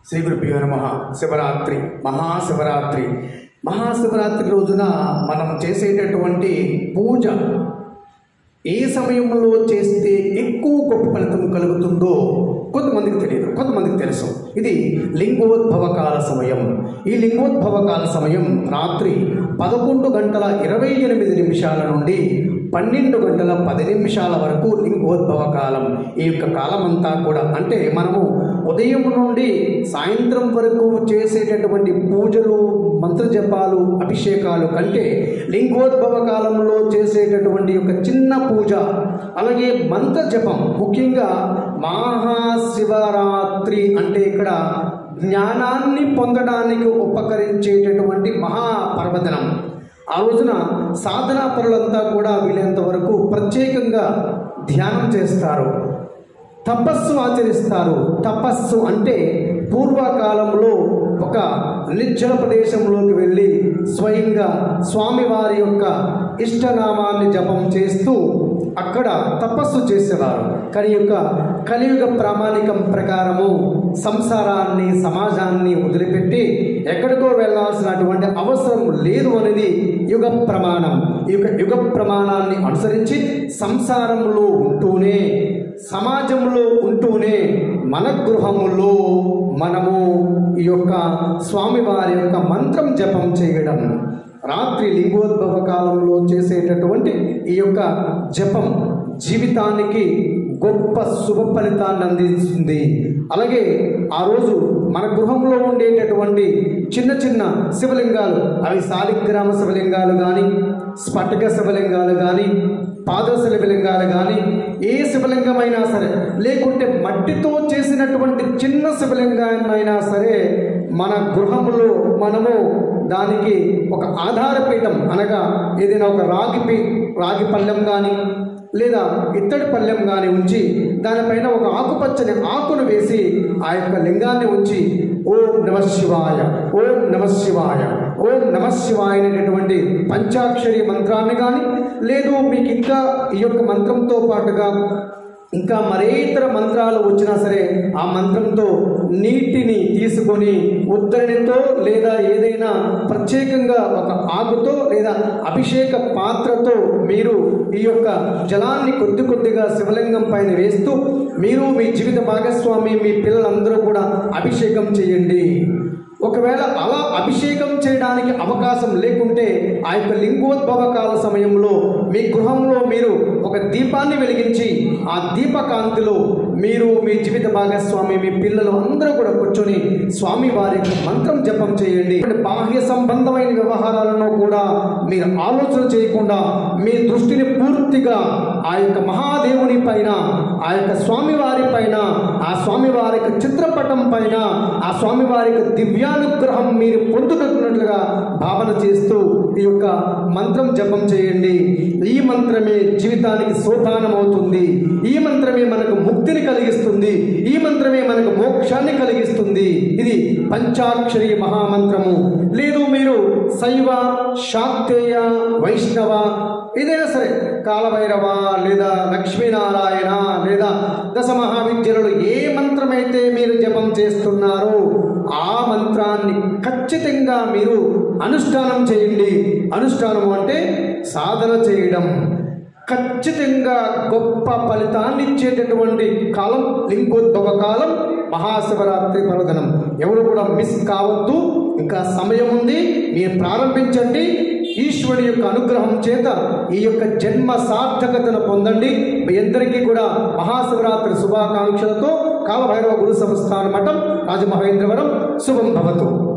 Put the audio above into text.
శ్రీ గురుభ్యో నమః. శివరాత్రి, మహాశివరాత్రి రోజున మనం చేసేటటువంటి పూజ ఏ సమయంలో చేస్తే ఎక్కువ గొప్ప ఫలితం కలుగుతుందో కొంతమందికి తెలియదు, కొంతమందికి తెలుసు. ఇది లింగోద్భవ కాల సమయం. ఈ లింగోద్భవ కాల సమయం రాత్రి 11:28 నుండి 12:10 వరకు లింగోద్భవ కాలం. ఈ యొక్క కాలం అంతా కూడా అంటే మనము ఉదయం నుండి సాయంత్రం వరకు చేసేటటువంటి పూజలు, మంత్రజపాలు, అభిషేకాలు కంటే లింగోద్భవ కాలంలో చేసేటటువంటి యొక్క చిన్న పూజ, అలాగే మంత్రజపం, ముఖ్యంగా మహాశివరాత్రి అంటే ఇక్కడ జ్ఞానాన్ని పొందడానికి ఉపకరించేటటువంటి మహాపర్వదినం. ఆ రోజున సాధనా పరులంతా కూడా వీలైనంత వరకు ప్రత్యేకంగా ధ్యానం చేస్తారు, తపస్సు ఆచరిస్తారు. తపస్సు అంటే పూర్వకాలంలో ఒక నిర్జల ప్రదేశంలోకి వెళ్ళి స్వయంగా స్వామివారి యొక్క ఇష్టనామాన్ని జపం చేస్తూ అక్కడ తపస్సు చేసేవారు. కానీ యొక్క కలియుగ ప్రామాణికం ప్రకారము సంసారాన్ని, సమాజాన్ని వదిలిపెట్టి ఎక్కడికో వెళ్ళాల్సినటువంటి అవసరం లేదు అనేది యుగ ప్రమాణం. ఈ యొక్క యుగ ప్రమాణాన్ని అనుసరించి సంసారంలో ఉంటూనే, సమాజంలో ఉంటూనే మన గృహములో మనము ఈ యొక్క స్వామివారి యొక్క మంత్రం జపం చేయడం, రాత్రి లింగోద్భవ కాలంలో చేసేటటువంటి ఈ యొక్క జపం జీవితానికి గొప్ప శుభ ఫలితాన్ని అందిస్తుంది. అలాగే ఆ రోజు మన గృహంలో ఉండేటటువంటి చిన్న చిన్న శివలింగాలు, అవి శాలిగ్రామ శివలింగాలు కానీ, స్ఫటిక శివలింగాలు కానీ, పాద శివలింగాలు కానీ, ఏ శివలింగమైనా సరే, లేకుంటే మట్టితో చేసినటువంటి చిన్న శివలింగాన్నైనా సరే మన గృహంలో మనము దానికి ఒక ఆధారపీఠం అనగా ఏదైనా ఒక రాగి పళ్ళెం కానీ లేదా ఇత్తడి పళ్ళెం కానీ ఉంచి దానిపైన ఒక ఆకుపచ్చని ఆకును వేసి ఆ యొక్క లింగాన్ని ఉంచి ఓం నమః శివాయ, ఓం నమః శివాయ, ఓం నమః శివాయ అనేటటువంటి పంచాక్షరి మంత్రాన్ని కానీ, లేదు మీకు ఇంకా ఈ యొక్క మంత్రంతో పాటుగా ఇంకా మరే ఇతర మంత్రాలు వచ్చినా సరే ఆ మంత్రంతో నీటిని తీసుకొని ఉద్దరణితో లేదా ఏదైనా ప్రత్యేకంగా ఒక ఆకుతో లేదా అభిషేక పాత్రతో మీరు ఈ యొక్క జలాన్ని కొద్ది కొద్దిగా శివలింగం పైన వేస్తూ మీరు మీ జీవిత భాగస్వామి, మీ పిల్లలందరూ కూడా అభిషేకం చేయండి. ఒకవేళ అలా అభిషేకం చేయడానికి అవకాశం లేకుంటే ఆ యొక్క లింగోద్భవ కాల సమయంలో మీ గృహంలో మీరు ఒక దీపాన్ని వెలిగించి ఆ దీపకాంతిలో మీరు, మీ జీవిత భాగస్వామి, మీ పిల్లలు అందరూ కూడా కూర్చొని స్వామి వారి యొక్క మంత్రం జపం చేయండి. బాహ్య సంబంధమైన వ్యవహారాలను కూడా మీరు ఆలోచన చేయకుండా మీ దృష్టిని పూర్తిగా ఆ యొక్క మహాదేవుని పైన, ఆ యొక్క స్వామివారి పైన, ఆ స్వామివారి యొక్క చిత్రపటం పైన, ఆ స్వామివారి యొక్క దివ్యానుగ్రహం మీరు పొందుతున్నట్లుగా భావన చేస్తూ ఈ యొక్క మంత్రం జపం చేయండి. ఈ మంత్రమే జీవితానికి సోపానం అవుతుంది. ఈ మంత్రమే మనకు ముక్తిని కలిగిస్తుంది. ఈ మంత్రమే మనకు మోక్షాన్ని కలిగిస్తుంది. ఇది పంచాక్షరి మహామంత్రము. లేదు మీరు శైవ, శాక్తేయ, వైష్ణవ ఏదైనా సరే, కాలభైరవ లేదా లక్ష్మీనారాయణ లేదా దశ మహావిద్యలు ఏ మంత్రమైతే మీరు జపం చేస్తున్నారో ఆ మంత్రాన్ని ఖచ్చితంగా మీరు అనుష్ఠానం చేయండి. అనుష్ఠానం అంటే సాధన చేయడం. ఖచ్చితంగా గొప్ప ఫలితాన్ని ఇచ్చేటటువంటి కాలం లింగోద్భవ కాలం, మహాశివరాత్రి పర్వదినం. ఎవరు కూడా మిస్ కావద్దు. ఇంకా సమయం ఉంది, మీరు ప్రారంభించండి. ఈశ్వరుడి యొక్క అనుగ్రహం చేత ఈ యొక్క జన్మ సార్థకతను పొందండి. మీ అందరికీ కూడా మహాశివరాత్రి శుభాకాంక్షలతో కాలభైరవ గురు సంస్థాన మఠం, రాజమహేంద్రవరం. శుభం భవతు.